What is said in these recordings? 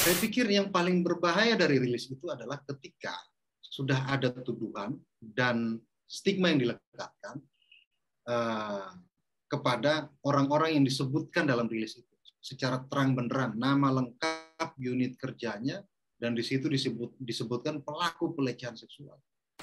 Saya pikir yang paling berbahaya dari rilis itu adalah ketika sudah ada tuduhan dan stigma yang dilekatkan kepada orang-orang yang disebutkan dalam rilis itu secara terang benderang, nama lengkap, unit kerjanya, dan di situ disebutkan pelaku pelecehan seksual.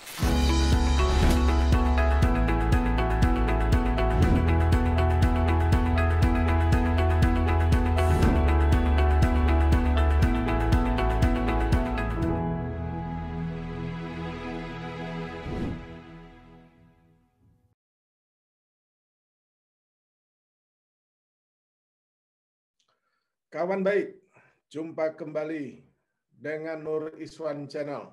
Kawan baik, jumpa kembali dengan Nur Iswan Channel.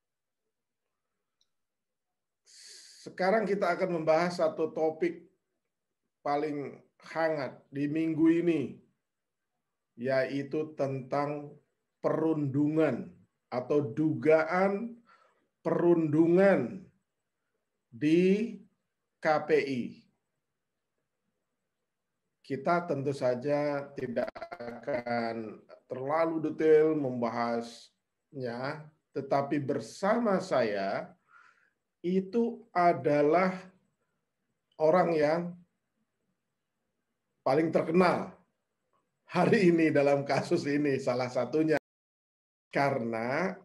Sekarang kita akan membahas satu topik paling hangat di minggu ini, yaitu tentang perundungan atau dugaan perundungan di KPI. Kita tentu saja tidak akan terlalu detail membahasnya, tetapi bersama saya itu adalah orang yang paling terkenal hari ini dalam kasus ini, salah satunya karena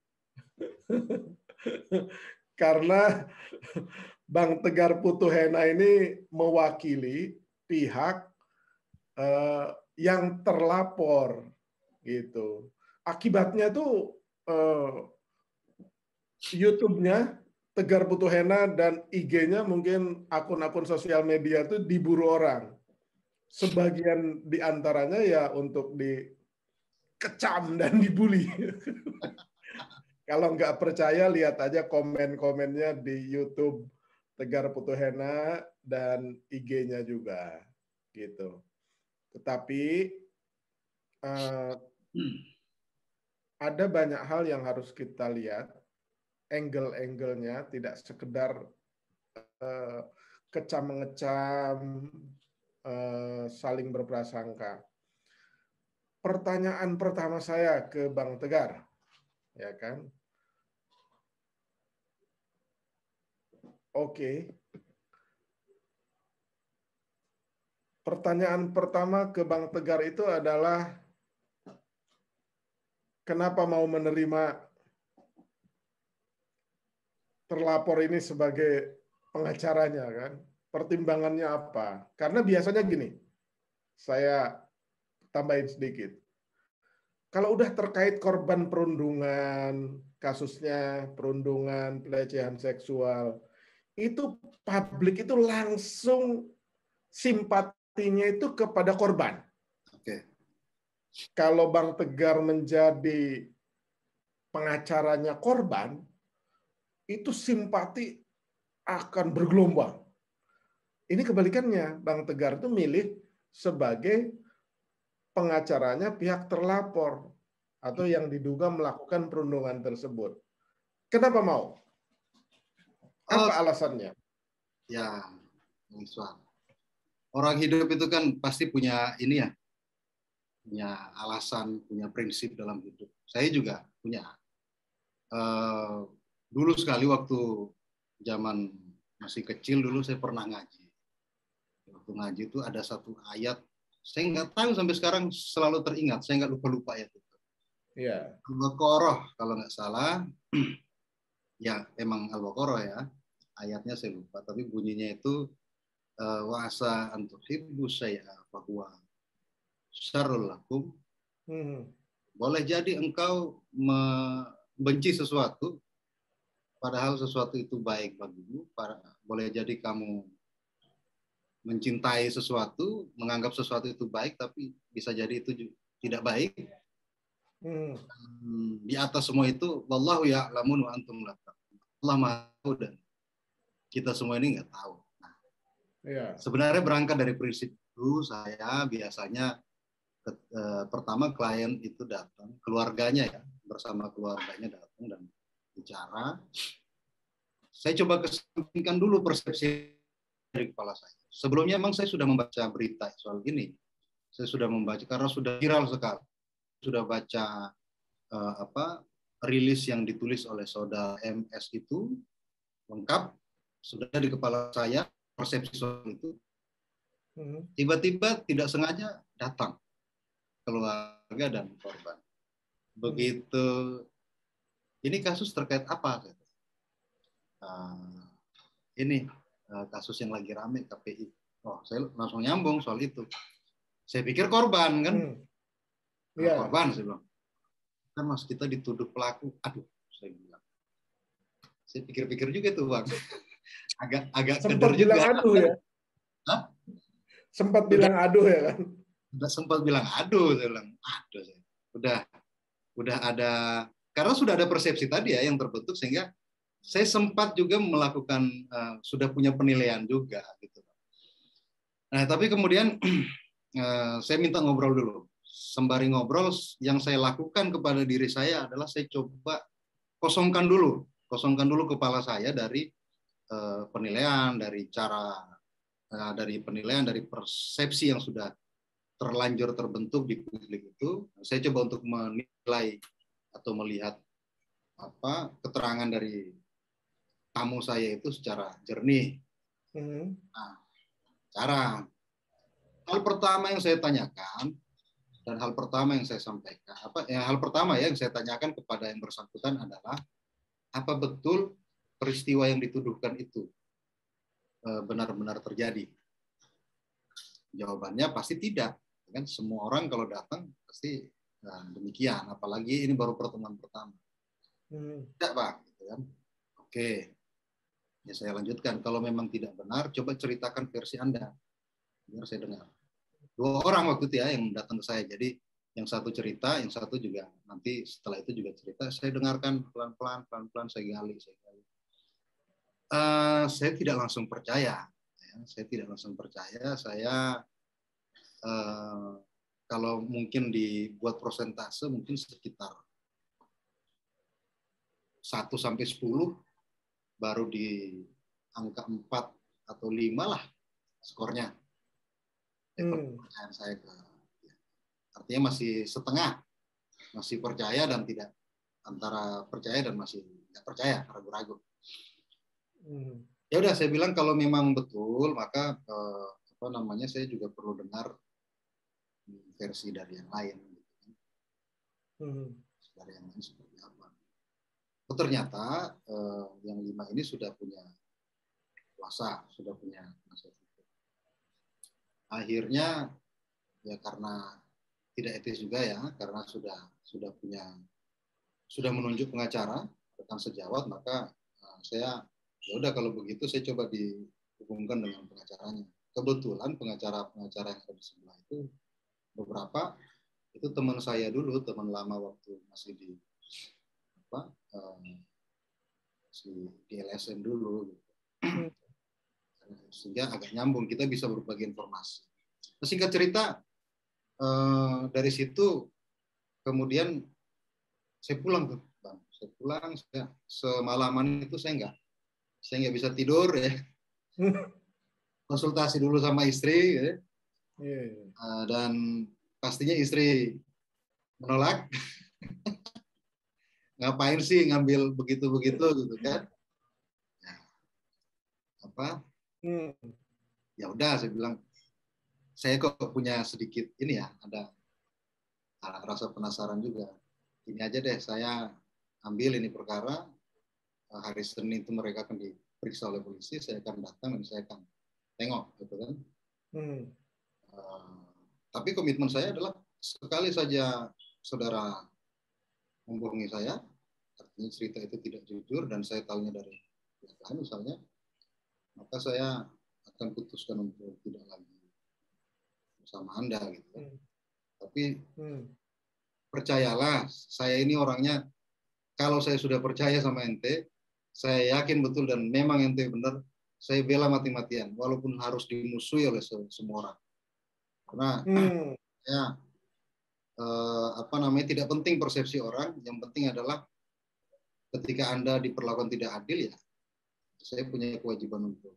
Bang Tegar Putuhena ini mewakili pihak yang terlapor gitu. Akibatnya tuh YouTube-nya Tegar Putuhena dan IG-nya mungkin akun-akun sosial media tuh diburu orang. Sebagian diantaranya ya untuk dikecam dan dibully. Kalau nggak percaya lihat aja komen-komennya di YouTube Tegar Putuhena dan IG-nya juga gitu. Tetapi ada banyak hal yang harus kita lihat, angle-angle-nya, tidak sekedar kecam-mengecam, saling berprasangka. Pertanyaan pertama saya ke Bang Tegar, ya kan? Oke. Pertanyaan pertama ke Bang Tegar itu adalah kenapa mau menerima terlapor ini sebagai pengacaranya kan? Pertimbangannya apa? Karena biasanya gini, saya tambahin sedikit. Kalau udah terkait korban perundungan, kasusnya perundungan, pelecehan seksual, itu publik itu langsung simpatinya itu kepada korban. Oke. Kalau Bang Tegar menjadi pengacaranya korban, itu simpati akan bergelombang. Ini kebalikannya, Bang Tegar itu milih sebagai pengacaranya pihak terlapor atau yang diduga melakukan perundungan tersebut. Kenapa mau? Apa alasannya? Ya, Iswan. Orang hidup itu kan pasti punya ini ya, punya alasan, punya prinsip dalam hidup. Saya juga punya. Dulu sekali waktu zaman masih kecil dulu saya pernah ngaji. Waktu ngaji itu ada satu ayat, saya nggak tahu sampai sekarang selalu teringat, saya nggak lupa-lupa ayat itu. Iya. Al-Baqarah kalau nggak salah, ya emang Al-Baqarah ya, ayatnya saya lupa, tapi bunyinya itu wa asa an tuhibbu syai'a fa huwa syarrul lakum. Boleh jadi engkau membenci sesuatu padahal sesuatu itu baik bagimu. Boleh jadi kamu mencintai sesuatu, menganggap sesuatu itu baik, tapi bisa jadi itu tidak baik. Di atas semua itu wallahu ya'lamu wa antum la ta'lamun. Allah Maha tahu dan kita semua ini nggak tahu. Ya. Sebenarnya berangkat dari prinsip itu, saya biasanya pertama klien itu datang, keluarganya ya, bersama keluarganya datang dan bicara. Saya coba kesampingkan dulu persepsi dari kepala saya. Sebelumnya memang saya sudah membaca berita soal ini. Saya sudah membaca karena sudah viral sekali. sudah baca rilis yang ditulis oleh saudara MS itu lengkap, sudah di kepala saya persepsi soal itu. Tiba-tiba tidak sengaja datang keluarga dan korban. Begitu, ini kasus terkait apa? Ini kasus yang lagi rame KPI. Oh, saya langsung nyambung soal itu. Saya pikir korban kan, korban saya bilang. Kan mas kita dituduh pelaku, aduh, saya bilang. Saya pikir-pikir juga tuh bang, agak sempat keder bilang juga. Aduh ya. Hah? Sempat bilang aduh ya kan? Udah sempat bilang aduh, saya bilang aduh. Udah ada, karena sudah ada persepsi tadi ya yang terbentuk sehingga saya sempat juga melakukan sudah punya penilaian juga gitu. Nah tapi kemudian saya minta ngobrol dulu. Sembari ngobrol, yang saya lakukan kepada diri saya adalah saya coba kosongkan dulu kepala saya dari penilaian, dari penilaian, dari persepsi yang sudah terlanjur terbentuk di publik itu. Saya coba untuk menilai atau melihat keterangan dari tamu saya itu secara jernih. Nah, hal pertama yang saya tanyakan dan hal pertama yang saya sampaikan, hal pertama yang saya tanyakan kepada yang bersangkutan adalah apa betul peristiwa yang dituduhkan itu benar-benar terjadi? Jawabannya pasti tidak. Kan semua orang kalau datang pasti demikian. Apalagi ini baru pertemuan pertama. Tidak Pak. Gitu kan? Oke. Ya saya lanjutkan. Kalau memang tidak benar, coba ceritakan versi Anda. Biar saya dengar. 2 orang waktu itu ya yang datang ke saya. Jadi yang satu cerita, yang satu juga nanti setelah itu juga cerita. Saya dengarkan pelan-pelan, saya gali. Saya tidak langsung percaya. Saya kalau mungkin dibuat persentase mungkin sekitar 1-10, baru di angka 4 atau 5 lah skornya. Percayaan saya artinya masih setengah, masih percaya dan tidak, antara percaya dan masih tidak percaya, ragu-ragu. Ya udah saya bilang kalau memang betul maka saya juga perlu dengar versi dari yang lain. Dari yang lain seperti apa? Ternyata yang 5 ini sudah punya kuasa, sudah punya penasihat hukum. Akhirnya ya karena tidak etis juga ya, karena sudah menunjuk pengacara rekan sejawat, maka saya ya udah kalau begitu saya coba dihubungkan dengan pengacaranya. Kebetulan pengacara yang ada di sebelah itu beberapa itu teman saya dulu, teman lama waktu masih di LSM dulu gitu. Sehingga agak nyambung, kita bisa berbagi informasi. Singkat cerita dari situ kemudian saya pulang tuh Bang. Saya semalaman itu saya nggak bisa tidur ya. Konsultasi dulu sama istri ya. Dan pastinya istri menolak. Ngapain sih ngambil begitu-begitu gitu kan? Ya udah saya bilang, saya kok punya sedikit ini ya, ada rasa penasaran juga. Ini aja deh, saya ambil ini perkara, hari Senin itu mereka akan diperiksa oleh polisi, saya akan datang dan saya akan tengok gitu kan. Tapi komitmen saya adalah sekali saja saudara membohongi saya, artinya cerita itu tidak jujur dan saya tahunya dari pihak lain misalnya, maka saya akan putuskan untuk tidak lagi bersama Anda gitu. Tapi percayalah, saya ini orangnya, kalau saya sudah percaya sama ente, saya yakin betul dan memang ente benar, saya bela mati-matian walaupun harus dimusuhi oleh semua orang. Karena ya tidak penting persepsi orang, yang penting adalah ketika Anda diperlakukan tidak adil ya, saya punya kewajiban untuk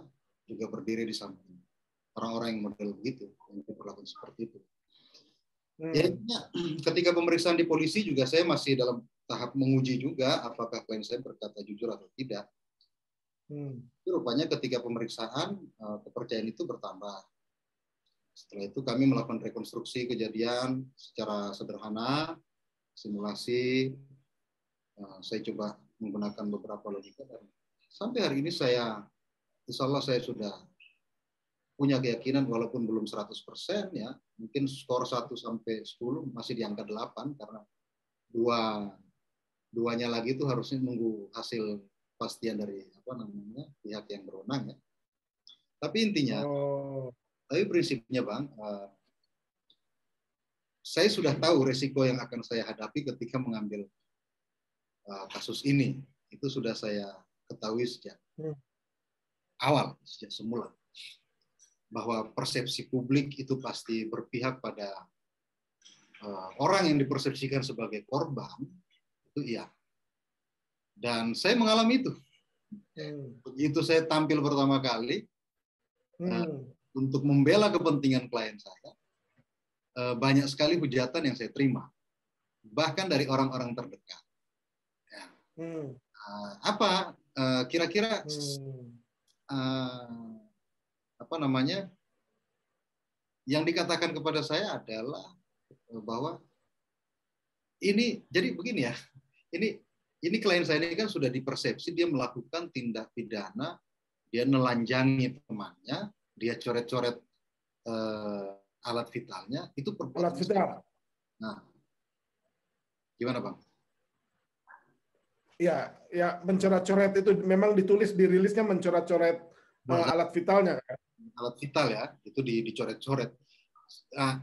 juga berdiri di samping orang-orang yang model begitu, yang diperlakukan seperti itu. Ya, ketika pemeriksaan di polisi juga saya masih dalam tahap menguji juga apakah klien saya berkata jujur atau tidak. Tapi rupanya ketika pemeriksaan kepercayaan itu bertambah. Setelah itu kami melakukan rekonstruksi kejadian secara sederhana, simulasi. Saya coba menggunakan beberapa logika dan sampai hari ini insya Allah saya sudah punya keyakinan walaupun belum 100% ya, mungkin skor 1 sampai 10 masih di angka 8 karena duanya lagi itu harusnya nunggu hasil pastian dari pihak yang berwenang ya. Tapi intinya, tapi prinsipnya Bang, saya sudah tahu resiko yang akan saya hadapi ketika mengambil kasus ini. Itu sudah saya ketahui sejak awal, sejak semula. Bahwa persepsi publik itu pasti berpihak pada orang yang dipersepsikan sebagai korban, itu iya. Dan saya mengalami itu. Begitu saya tampil pertama kali, untuk membela kepentingan klien saya, banyak sekali hujatan yang saya terima. Bahkan dari orang-orang terdekat. Ya. Kira-kira yang dikatakan kepada saya adalah bahwa ini jadi begini ya, ini klien saya ini kan sudah dipersepsi dia melakukan tindak pidana, dia nelanjangi temannya, dia coret-coret alat vitalnya, itu perbuatan alat vital. Nah, gimana Bang? Ya mencoret-coret itu memang ditulis di rilisnya mencoret-coret alat vitalnya kan? Alat vital ya, itu dicoret-coret. Nah,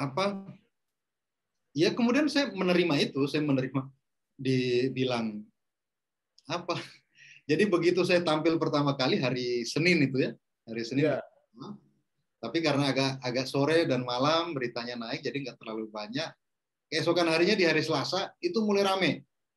ya kemudian saya menerima dibilang apa? Jadi begitu saya tampil pertama kali hari Senin itu ya, hari Senin. Yeah. Tapi karena agak sore dan malam beritanya naik, jadi nggak terlalu banyak. Keesokan harinya di hari Selasa itu mulai rame.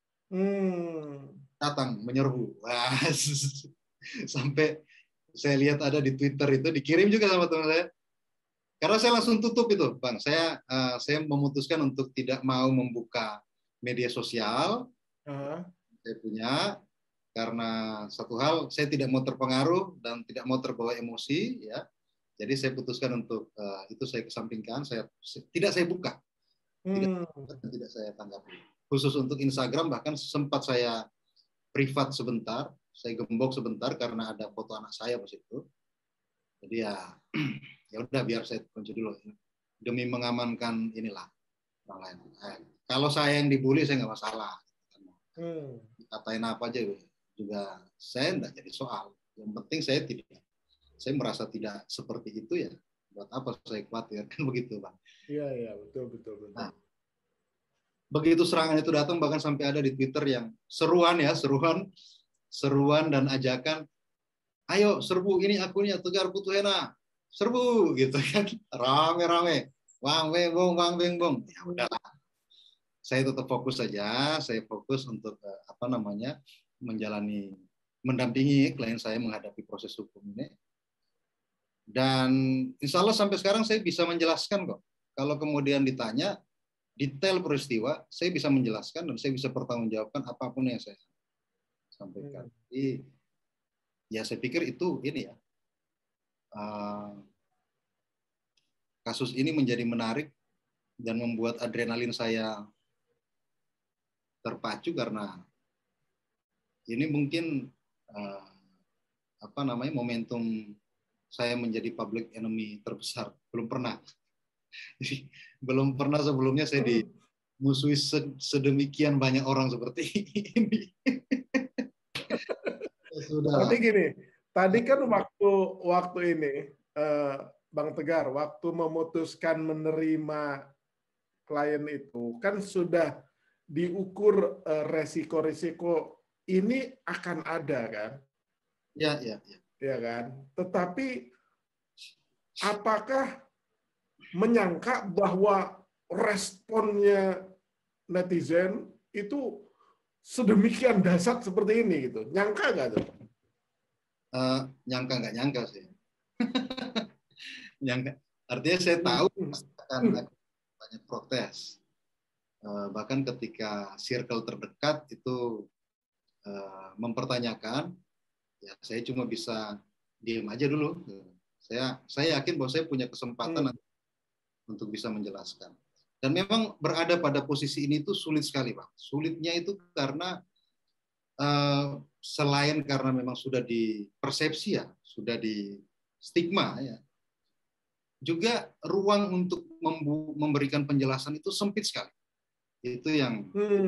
Datang menyerbu. Wah, sampai saya lihat ada di Twitter itu dikirim juga sama teman saya. Karena saya langsung tutup itu, Bang. Saya memutuskan untuk tidak mau membuka media sosial. Saya punya karena satu hal saya tidak mau terpengaruh dan tidak mau terbawa emosi, ya. Jadi saya putuskan untuk itu saya kesampingkan. Tidak saya buka, tidak saya tanggapi. Khusus untuk Instagram bahkan sempat saya privat sebentar, saya gembok sebentar karena ada foto anak saya pas itu. Jadi ya udah biar saya kunci dulu demi mengamankan inilah orang lain. Kalau saya yang dibully saya nggak masalah. Katain apa aja juga saya nggak jadi soal. Yang penting saya merasa tidak seperti itu ya. Buat apa saya khawatir kan begitu Bang? Iya betul. Nah, begitu serangan itu datang bahkan sampai ada di Twitter yang seruan dan ajakan, ayo serbu ini akunnya Tegar Putuhena, serbu gitu kan, rame-rame, wang beng bong. Ya udahlah, saya tetap fokus saja, saya fokus untuk mendampingi klien saya menghadapi proses hukum ini. Dan insya Allah sampai sekarang saya bisa menjelaskan kok. Kalau kemudian ditanya detail peristiwa, saya bisa menjelaskan dan saya bisa pertanggungjawabkan apapun yang saya sampaikan. Jadi, ya saya pikir itu ini ya. Kasus ini menjadi menarik dan membuat adrenalin saya terpacu karena ini mungkin momentum saya menjadi public enemy terbesar. Belum pernah sebelumnya saya dimusuhi sedemikian banyak orang seperti ini. Berarti gini, tadi kan waktu ini Bang Tegar, waktu memutuskan menerima klien itu kan sudah diukur resiko-resiko ini akan ada kan? Ya. Ya kan? Tetapi apakah menyangka bahwa responnya netizen itu sedemikian dahsyat seperti ini gitu? Nyangka nggak tuh? Nyangka nggak nyangka sih. Nyangka. Artinya saya tahu akan banyak protes. Bahkan ketika circle terdekat itu mempertanyakan, ya saya cuma bisa diam aja dulu. Saya yakin bahwa saya punya kesempatan untuk bisa menjelaskan. Dan memang berada pada posisi ini itu sulit sekali, Pak. Sulitnya itu karena selain karena memang sudah di persepsi ya, sudah di stigma ya, juga ruang untuk memberikan penjelasan itu sempit sekali. Itu yang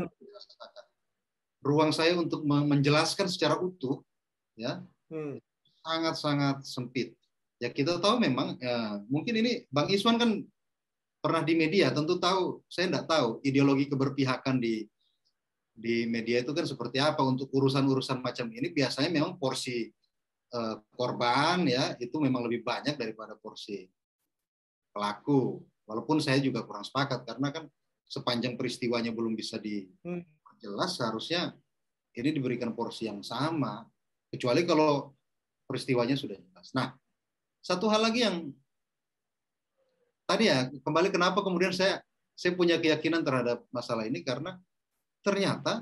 ruang saya untuk menjelaskan secara utuh ya sangat-sangat sempit. Ya kita tahu memang mungkin ini Bang Iswan kan pernah di media, tentu tahu. Saya enggak tahu ideologi keberpihakan di media itu kan seperti apa untuk urusan-urusan macam ini. Biasanya memang porsi korban ya itu memang lebih banyak daripada porsi pelaku. Walaupun saya juga kurang sepakat karena kan sepanjang peristiwanya belum bisa dijelas, seharusnya ini diberikan porsi yang sama. Kecuali kalau peristiwanya sudah jelas. Nah, satu hal lagi yang tadi ya kembali kenapa kemudian saya punya keyakinan terhadap masalah ini karena ternyata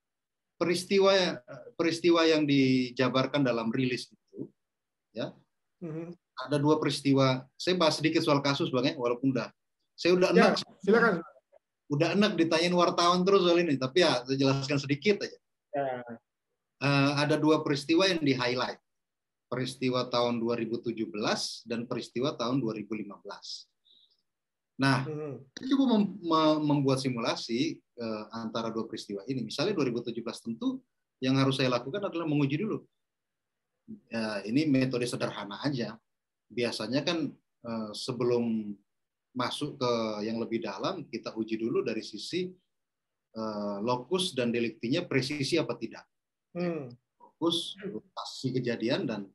peristiwa yang dijabarkan dalam rilis itu ya ada dua peristiwa. Saya bahas sedikit soal kasus Bang ya, walaupun saya udah enak. Silakan. Udah enak ditanyain wartawan terus soal ini, tapi ya saya jelaskan sedikit aja. Ada dua peristiwa yang di-highlight. Peristiwa tahun 2017 dan peristiwa tahun 2015. Nah, saya coba membuat simulasi antara dua peristiwa ini. Misalnya 2017 tentu yang harus saya lakukan adalah menguji dulu. Ini metode sederhana aja. Biasanya kan sebelum masuk ke yang lebih dalam, kita uji dulu dari sisi lokus dan deliktinya presisi apa tidak. Lokus, lokasi kejadian dan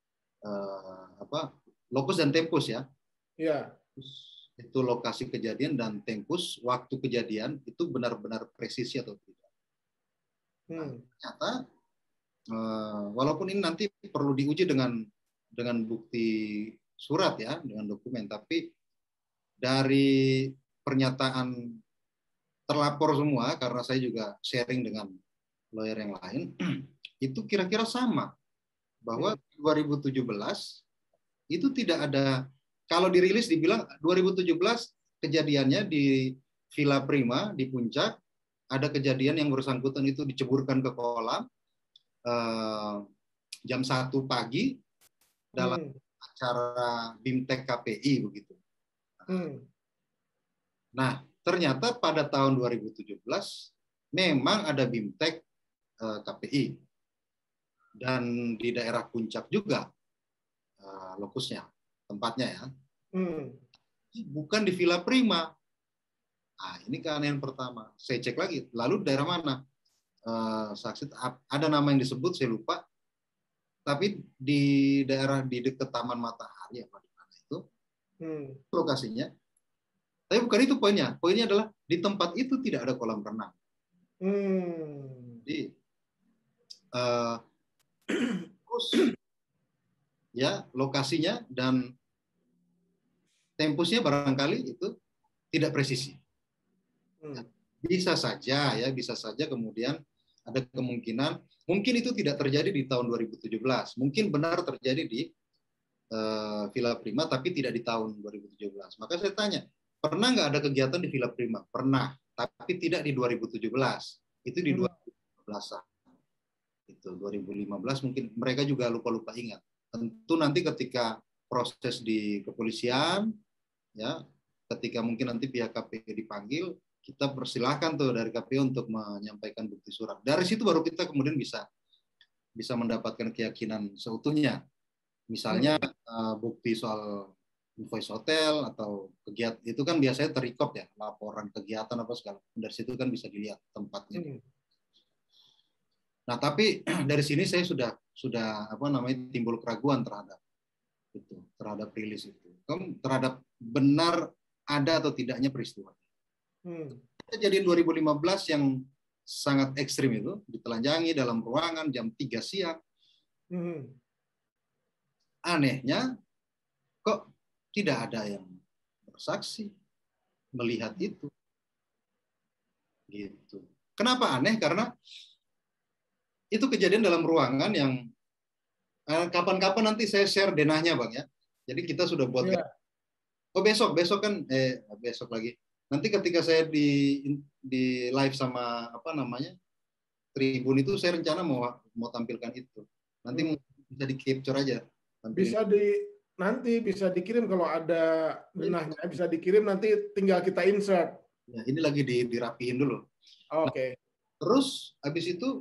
lokus dan tempus ya. Iya. Itu lokasi kejadian dan tempus waktu kejadian itu benar-benar presisi atau tidak. Nah, ternyata walaupun ini nanti perlu diuji dengan bukti surat ya, dengan dokumen, tapi dari pernyataan terlapor semua karena saya juga sharing dengan lawyer yang lain itu kira-kira sama bahwa 2017 itu tidak ada. Kalau dirilis dibilang 2017 kejadiannya di Villa Prima di Puncak, ada kejadian yang bersangkutan itu diceburkan ke kolam jam 1 pagi dalam acara BIMTEK KPI begitu. Nah, ternyata pada tahun 2017 memang ada BIMTEK KPI dan di daerah Puncak juga lokusnya. Tempatnya ya, bukan di Villa Prima. Nah, ini keanehan pertama. Saya cek lagi, lalu daerah mana? Saksi ada nama yang disebut, saya lupa. Tapi di daerah di dekat Taman Matahari apa di mana itu lokasinya. Tapi bukan itu poinnya. Poinnya adalah di tempat itu tidak ada kolam renang. Jadi terus ya lokasinya dan tempusnya barangkali itu tidak presisi. Bisa saja kemudian ada kemungkinan mungkin itu tidak terjadi di tahun 2017, mungkin benar terjadi di Villa Prima tapi tidak di tahun 2017. Maka saya tanya, pernah nggak ada kegiatan di Villa Prima? Pernah, tapi tidak di 2017. Itu di 2015. Itu 2015 mungkin mereka juga lupa ingat. Tentu nanti ketika proses di kepolisian, ya, ketika mungkin nanti pihak KPU dipanggil, kita persilahkan tuh dari KPU untuk menyampaikan bukti surat. Dari situ baru kita kemudian bisa mendapatkan keyakinan seutuhnya. Misalnya bukti soal invoice hotel atau kegiatan itu kan biasanya terrecord ya, laporan kegiatan apa segala. Dari situ kan bisa dilihat tempatnya. Nah, tapi dari sini saya sudah timbul keraguan terhadap rilis itu. Terhadap benar ada atau tidaknya peristiwa. Kejadian 2015 yang sangat ekstrim itu ditelanjangi dalam ruangan jam 3 siang. Anehnya kok tidak ada yang bersaksi. melihat itu. Gitu. Kenapa aneh? Karena itu kejadian dalam ruangan yang kapan-kapan nanti saya share denahnya, Bang ya. Jadi kita sudah buat Iya. oh besok kan besok lagi. Nanti ketika saya di live sama apa namanya? Tribun itu saya rencana mau tampilkan itu. Nanti bisa di capture aja. Tampilin. Nanti bisa dikirim kalau ada denahnya, bisa dikirim nanti tinggal kita insert. Ya, ini lagi dirapihin dulu. Oke. Nah, terus habis itu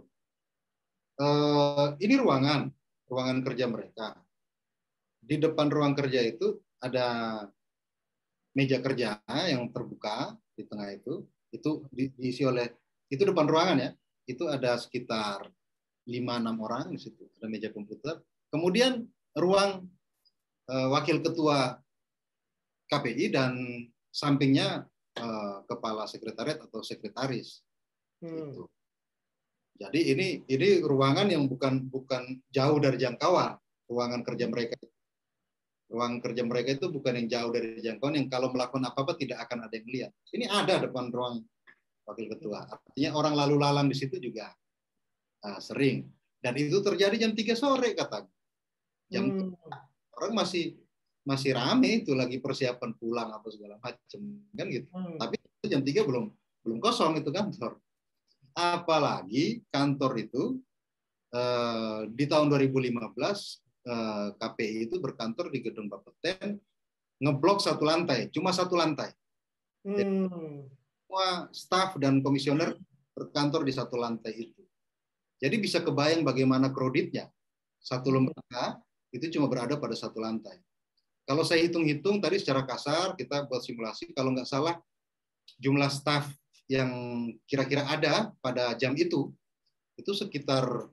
ini ruangan kerja mereka. Di depan ruang kerja itu ada meja kerja yang terbuka di tengah itu diisi oleh itu depan ruangan ya. Itu ada sekitar 5-6 orang di situ, ada meja komputer. Kemudian ruang wakil ketua KPI dan sampingnya kepala sekretariat atau sekretaris. Gitu. Jadi ini ruangan yang bukan jauh dari jangkauan ruangan kerja mereka. Ruang kerja mereka itu bukan yang jauh dari jangkauan yang kalau melakukan apa-apa tidak akan ada yang melihat. Ini ada depan ruang wakil ketua. Artinya orang lalu lalang di situ juga sering. Dan itu terjadi jam 3 sore katanya. Jam orang masih rame itu lagi persiapan pulang apa segala macam kan gitu. Tapi jam 3 belum kosong itu kantor. Apalagi kantor itu di tahun 2015 KPI itu berkantor di gedung Bapeten, ngeblok satu lantai, cuma satu lantai. Jadi, semua staf dan komisioner berkantor di satu lantai itu. Jadi bisa kebayang bagaimana kreditnya. Satu lembaga itu cuma berada pada satu lantai. Kalau saya hitung-hitung tadi secara kasar, kita buat simulasi, kalau nggak salah jumlah staf yang kira-kira ada pada jam itu sekitar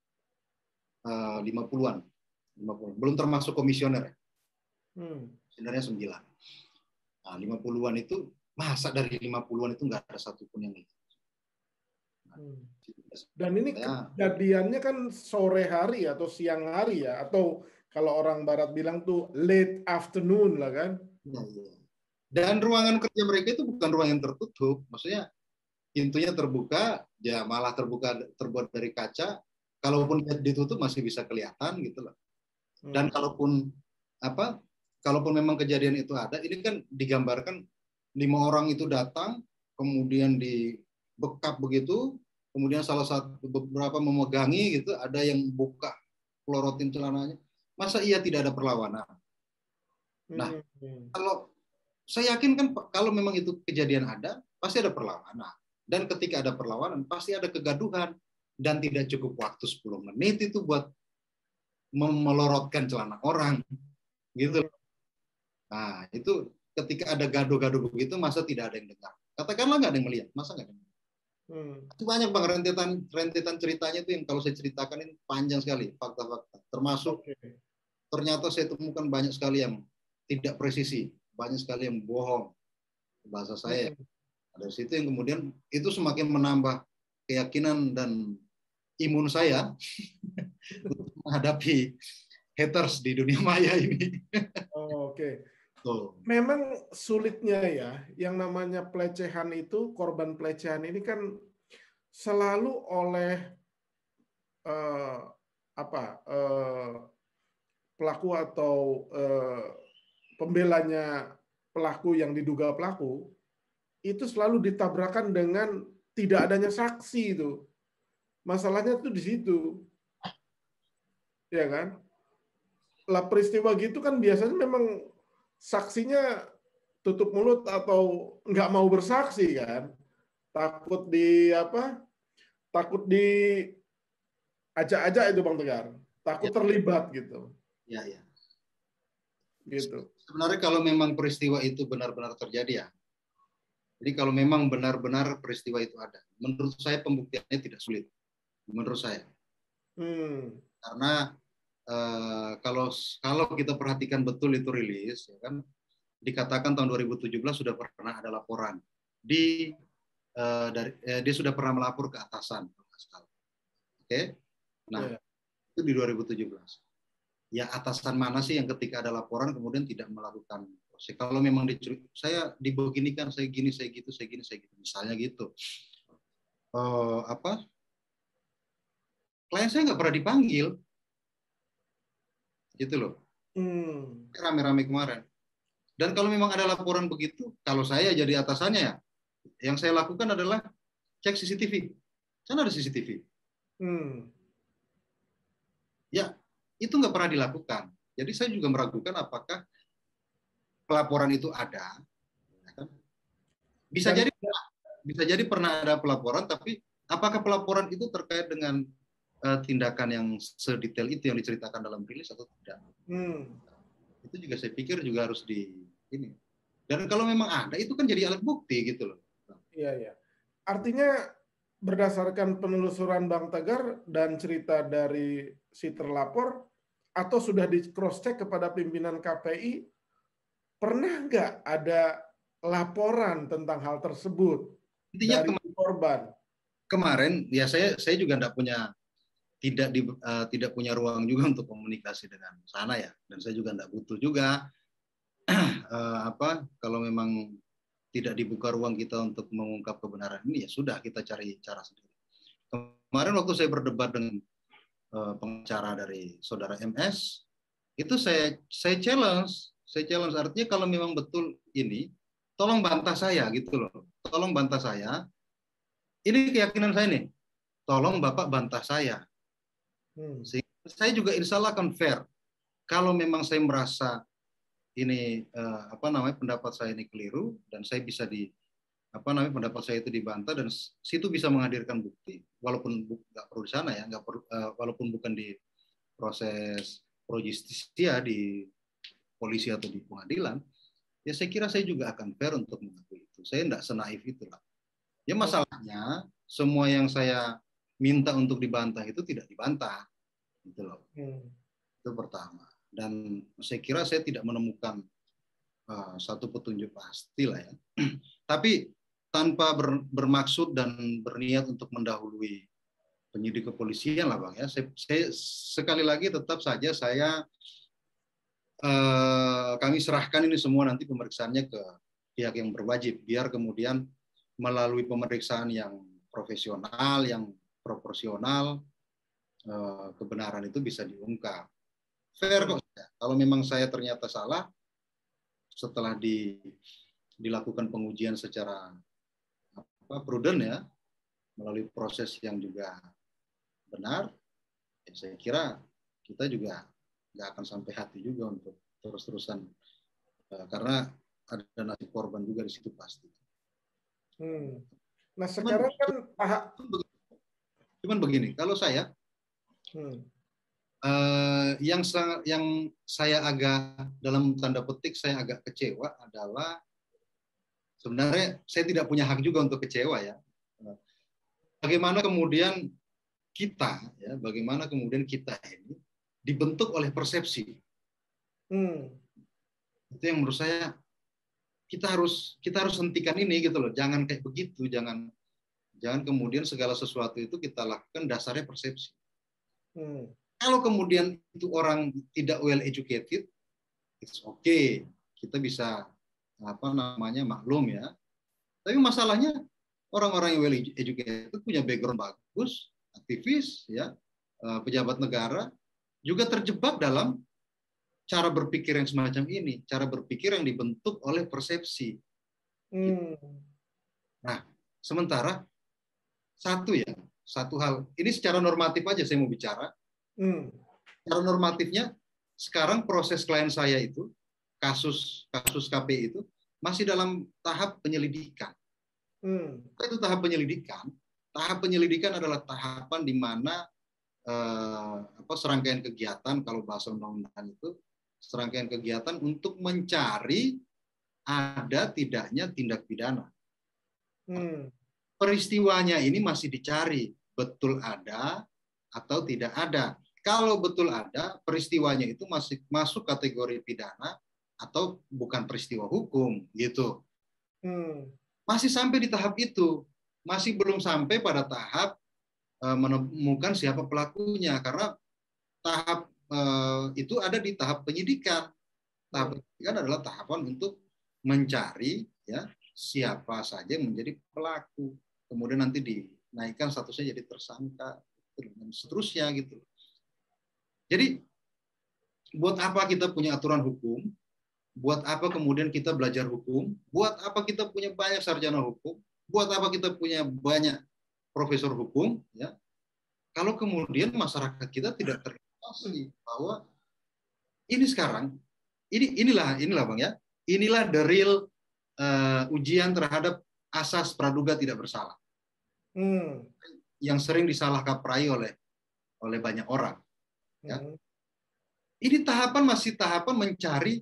50-an. Belum termasuk komisioner. Komisionernya 9. Nah, 50-an itu, masa dari 50-an itu nggak ada satupun yang itu. Dan ini kejadiannya kan sore hari atau siang hari ya, atau kalau orang barat bilang tuh late afternoon lah kan. Dan ruangan kerja mereka itu bukan ruang yang tertutup, maksudnya pintunya terbuka, ya malah terbuat dari kaca. Kalaupun ditutup masih bisa kelihatan gitu loh. Dan kalaupun memang kejadian itu ada, ini kan digambarkan 5 orang itu datang, kemudian dibekap begitu, kemudian salah satu beberapa memegangi gitu, ada yang buka pelorotin celananya. Masa iya tidak ada perlawanan? Nah, kalau saya yakin kan kalau memang itu kejadian ada, pasti ada perlawanan. Dan ketika ada perlawanan, pasti ada kegaduhan. Dan tidak cukup waktu 10 menit itu buat melorotkan celana orang. Gitu. Nah, itu ketika ada gaduh-gaduh begitu, masa tidak ada yang dengar? Katakanlah nggak ada yang melihat, masa nggak ada yang melihat? Itu banyak Bang rentetan ceritanya itu yang kalau saya ceritakan ini panjang sekali, fakta-fakta. Termasuk ternyata saya temukan banyak sekali yang tidak presisi, banyak sekali yang bohong. Bahasa saya. Dari situ yang kemudian itu semakin menambah keyakinan dan imun saya untuk menghadapi haters di dunia maya ini. Oke. Memang sulitnya ya, yang namanya pelecehan itu, korban pelecehan ini kan selalu oleh pelaku atau pembelanya pelaku yang diduga pelaku itu selalu ditabrakan dengan tidak adanya saksi itu. Masalahnya tuh di situ. Ya kan? Lah peristiwa gitu kan biasanya memang saksinya tutup mulut atau nggak mau bersaksi kan? Takut ajak-ajak itu Bang Tegar. Takut terlibat gitu. Ya. Gitu. Sebenarnya kalau memang peristiwa itu benar-benar terjadi ya. Jadi kalau memang benar-benar peristiwa itu ada, menurut saya pembuktiannya tidak sulit. Menurut saya. Karena kalau kita perhatikan betul itu rilis, ya kan, dikatakan tahun 2017 sudah pernah ada laporan dia sudah pernah melapor ke atasan. Oke, nah itu di 2017. Ya atasan mana sih yang ketika ada laporan kemudian tidak melakukan Kalau memang saya dibeginikan, saya gini, saya gitu, saya gini, saya gitu, misalnya gitu. Klien saya nggak pernah dipanggil, gitu loh. Rame-rame kemarin. Dan kalau memang ada laporan begitu, kalau saya jadi atasannya ya, yang saya lakukan adalah cek CCTV. Kan ada CCTV. Ya, itu nggak pernah dilakukan. Jadi saya juga meragukan apakah pelaporan itu ada. Bisa jadi pernah ada pelaporan, tapi apakah pelaporan itu terkait dengan tindakan yang sedetail itu yang diceritakan dalam rilis atau tidak? Itu juga saya pikir juga harus ini. Dan kalau memang ada, itu kan jadi alat bukti gitu loh. Iya, iya. Artinya berdasarkan penelusuran Bang Tegar dan cerita dari si terlapor, atau sudah di cross check kepada pimpinan KPI, pernah nggak ada laporan tentang hal tersebut dari korban? Kemarin ya saya juga tidak punya ruang juga untuk komunikasi dengan sana ya, dan saya juga tidak butuh juga kalau memang tidak dibuka ruang kita untuk mengungkap kebenaran ini, ya sudah, kita cari cara sendiri. Kemarin waktu saya berdebat dengan pengacara dari saudara MS, itu saya challenge artinya kalau memang betul ini, tolong bantah saya gitu loh, tolong bantah saya. Ini keyakinan saya nih, tolong Bapak bantah saya. Saya juga insya Allah akan fair. Kalau memang saya merasa ini pendapat saya ini keliru dan saya bisa pendapat saya itu dibantah dan situ bisa menghadirkan bukti, walaupun nggak perlu di sana ya, walaupun bukan di proses pro justisia di polisi atau di pengadilan, ya saya kira saya juga akan fair untuk mengakui itu. Saya tidak senaif itulah. Ya masalahnya semua yang saya minta untuk dibantah itu tidak dibantah, gitu loh. Itu pertama. Dan saya kira saya tidak menemukan satu petunjuk pasti lah ya. Tapi tanpa bermaksud dan berniat untuk mendahului penyidik kepolisian lah Bang ya. Saya sekali lagi tetap saja kami serahkan ini semua nanti pemeriksaannya ke pihak yang berwajib, biar kemudian melalui pemeriksaan yang profesional, yang proporsional, kebenaran itu bisa diungkap. Fair kok. Kalau memang saya ternyata salah, setelah dilakukan pengujian secara prudent ya, melalui proses yang juga benar, ya saya kira kita juga nggak akan sampai hati juga untuk terus-terusan, karena ada nasib korban juga di situ pasti. Nah sekarang kan cuman begini, kalau saya yang saya agak dalam tanda petik saya agak kecewa adalah sebenarnya saya tidak punya hak juga untuk kecewa ya. Bagaimana kemudian kita ini dibentuk oleh persepsi. Itu yang menurut saya kita harus hentikan ini gitu loh. Jangan kayak begitu, jangan kemudian segala sesuatu itu kita lakukan dasarnya persepsi. Kalau kemudian itu orang tidak well educated, it's okay, kita bisa maklum ya. Tapi masalahnya orang-orang yang well educated punya background bagus, aktivis ya, pejabat negara, juga terjebak dalam cara berpikir yang semacam ini, cara berpikir yang dibentuk oleh persepsi. Nah, sementara satu hal, ini secara normatif aja saya mau bicara. Secara normatifnya, sekarang proses klien saya itu, kasus KPI itu, masih dalam tahap penyelidikan. Itu tahap penyelidikan. Tahap penyelidikan adalah tahapan di mana serangkaian kegiatan, kalau bahasa undang-undang itu, serangkaian kegiatan untuk mencari ada tidaknya tindak pidana. Peristiwanya ini masih dicari, betul ada atau tidak ada. Kalau betul ada, peristiwanya itu masih masuk kategori pidana atau bukan peristiwa hukum, gitu. Masih sampai di tahap itu, masih belum sampai pada tahap menemukan siapa pelakunya, karena tahap itu ada di tahap penyidikan. Tahapan ketiga adalah tahapan untuk mencari ya siapa saja yang menjadi pelaku, kemudian nanti dinaikkan statusnya jadi tersangka dan seterusnya gitu. Jadi buat apa kita punya aturan hukum? Buat apa kemudian kita belajar hukum? Buat apa kita punya banyak sarjana hukum? Buat apa kita punya banyak profesor hukum? Ya, kalau kemudian masyarakat kita tidak teredukasi bahwa ini sekarang, inilah bang ya, inilah the real ujian terhadap asas praduga tidak bersalah, yang sering disalah kaprai oleh banyak orang. Ya. Ini tahapan masih tahapan mencari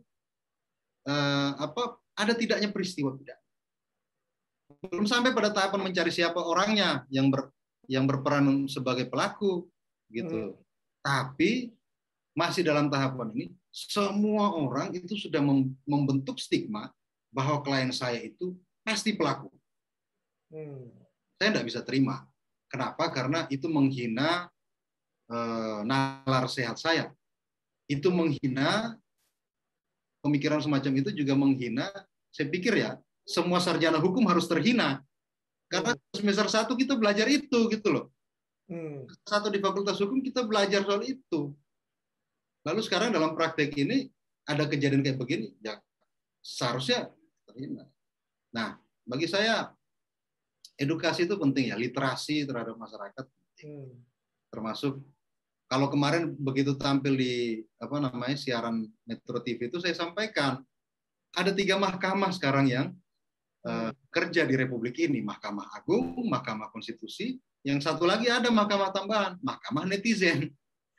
ada tidaknya peristiwa pidana. Belum sampai pada tahapan mencari siapa orangnya yang berperan sebagai pelaku gitu. Tapi masih dalam tahapan ini semua orang itu sudah membentuk stigma bahwa klien saya itu pasti pelaku. Saya tidak bisa terima. Kenapa? Karena itu menghina nalar sehat saya. Itu menghina pemikiran semacam itu juga menghina, saya pikir ya, semua sarjana hukum harus terhina. Karena semester 1 kita belajar itu, gitu loh. Satu di Fakultas Hukum kita belajar soal itu. Lalu sekarang dalam praktek ini, ada kejadian kayak begini, ya seharusnya terhina. Nah, bagi saya, edukasi itu penting ya, literasi terhadap masyarakat penting. Termasuk kalau kemarin begitu tampil di siaran Metro TV itu saya sampaikan ada 3 mahkamah sekarang yang kerja di Republik ini, Mahkamah Agung, Mahkamah Konstitusi, yang satu lagi ada mahkamah tambahan, Mahkamah Netizen.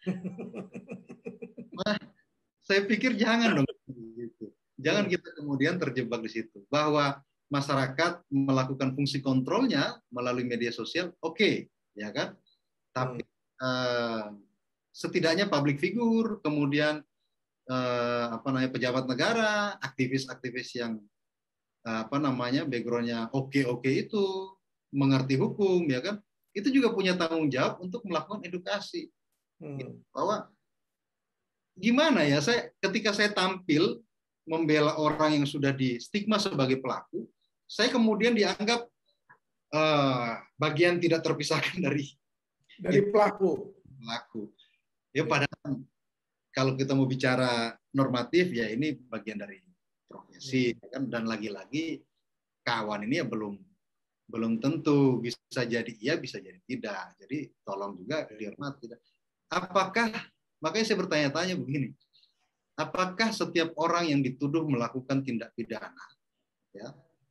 Nah, saya pikir jangan dong gitu. Jangan kita kemudian terjebak di situ bahwa masyarakat melakukan fungsi kontrolnya melalui media sosial, oke, ya kan? Tapi setidaknya public figure, kemudian pejabat negara, aktivis-aktivis yang backgroundnya oke itu mengerti hukum, ya kan? Itu juga punya tanggung jawab untuk melakukan edukasi. Bahwa gimana ya, ketika saya tampil membela orang yang sudah di stigma sebagai pelaku, saya kemudian dianggap bagian tidak terpisahkan dari pelaku. Ya padahal kalau kita mau bicara normatif ya ini bagian dari profesi kan, dan lagi-lagi kawan ini ya belum tentu, bisa jadi iya bisa jadi tidak. Jadi tolong juga dihormati. Makanya saya bertanya-tanya begini. Apakah setiap orang yang dituduh melakukan tindak pidana ya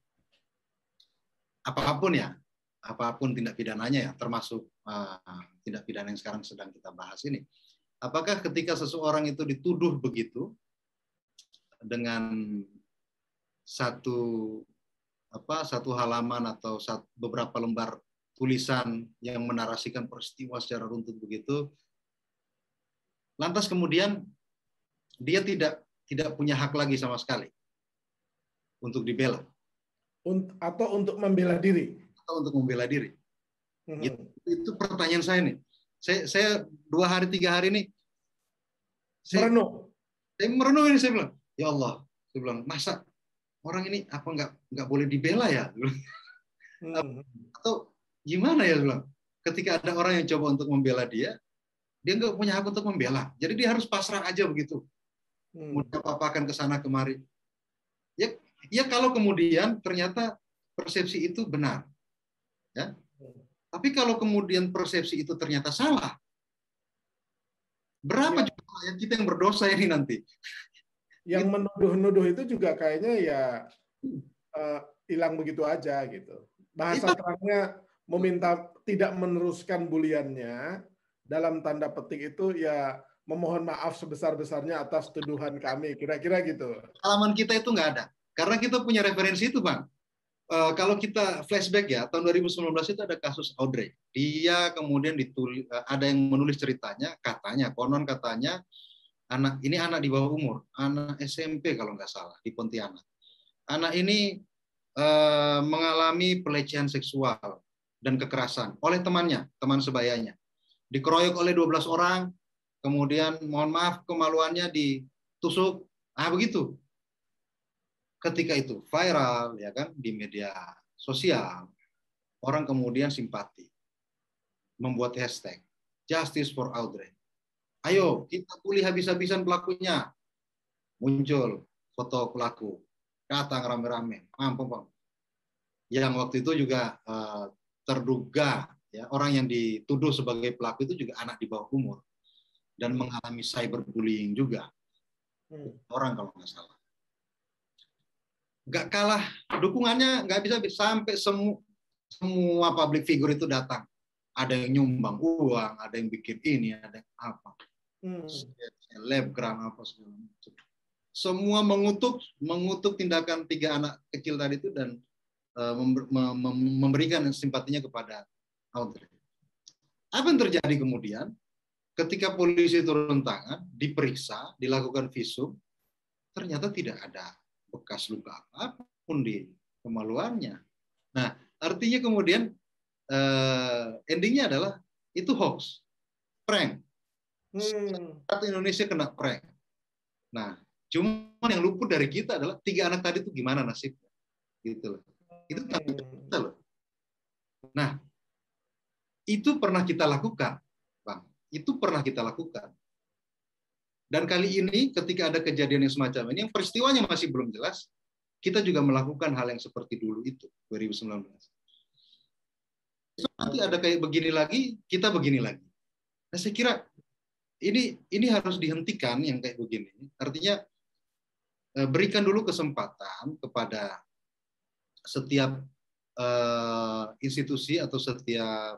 apapun tindak pidananya ya, termasuk tindak pidana yang sekarang sedang kita bahas ini. Apakah ketika seseorang itu dituduh begitu dengan satu halaman atau beberapa lembar tulisan yang menarasikan peristiwa secara runtut begitu, lantas kemudian dia tidak punya hak lagi sama sekali untuk dibela atau untuk membela diri? Itu pertanyaan saya nih. Saya 2 hari 3 hari ini saya merenung ini, saya bilang, ya Allah, saya bilang, masa orang ini apa nggak boleh dibela ya? Atau gimana ya, bilang, ketika ada orang yang coba untuk membela dia nggak punya hak untuk membela, jadi dia harus pasrah aja begitu, mau apa-apakan ke sana kemari. Ya kalau kemudian ternyata persepsi itu benar, ya. Tapi kalau kemudian persepsi itu ternyata salah, berapa juga rakyat kita yang berdosa ini nanti? Yang menuduh-nuduh itu juga kayaknya ya hilang begitu aja gitu. Bahasa terangnya meminta tidak meneruskan buliannya, dalam tanda petik itu ya memohon maaf sebesar-besarnya atas tuduhan kami, kira-kira gitu. Pengalaman kita itu nggak ada, karena kita punya referensi itu, Bang. Kalau kita flashback ya, tahun 2019 itu ada kasus Audrey. Dia kemudian ada yang menulis ceritanya, konon katanya, anak di bawah umur, anak SMP kalau nggak salah, di Pontianak. Anak ini mengalami pelecehan seksual dan kekerasan oleh temannya, teman sebayanya. Dikeroyok oleh 12 orang, kemudian mohon maaf kemaluannya ditusuk, Begitu. Ketika itu viral ya kan di media sosial, orang kemudian simpati, membuat hashtag Justice for Audrey. Ayo kita bully habis-habisan pelakunya. Muncul foto pelaku, datang rame-rame, Bang. Yang waktu itu juga terduga ya, orang yang dituduh sebagai pelaku itu juga anak di bawah umur dan mengalami cyberbullying juga. Orang kalau nggak salah. Nggak kalah dukungannya, nggak bisa sampai semua public figure itu datang. Ada yang nyumbang uang, ada yang bikin ini, ada yang apa. Selebgram apa segala macam. Semua mengutuk tindakan 3 anak kecil tadi itu dan memberikan simpatinya kepada Audrey. Apa yang terjadi kemudian? Ketika polisi turun tangan, diperiksa, dilakukan visum, ternyata tidak ada bekas luka apapun di kemaluannya. Nah, artinya kemudian endingnya adalah itu hoax, prank. Satu Indonesia kena prank. Nah, cuma yang luput dari kita adalah 3 anak tadi itu gimana nasibnya, gitu loh. Itu kita loh. Nah, itu pernah kita lakukan, Bang. Itu pernah kita lakukan. Dan kali ini ketika ada kejadian yang semacam ini, yang peristiwanya masih belum jelas, kita juga melakukan hal yang seperti dulu itu, 2019. Nanti ada kayak begini lagi, kita begini lagi. Nah, saya kira ini harus dihentikan yang kayak begini. Artinya berikan dulu kesempatan kepada setiap institusi atau setiap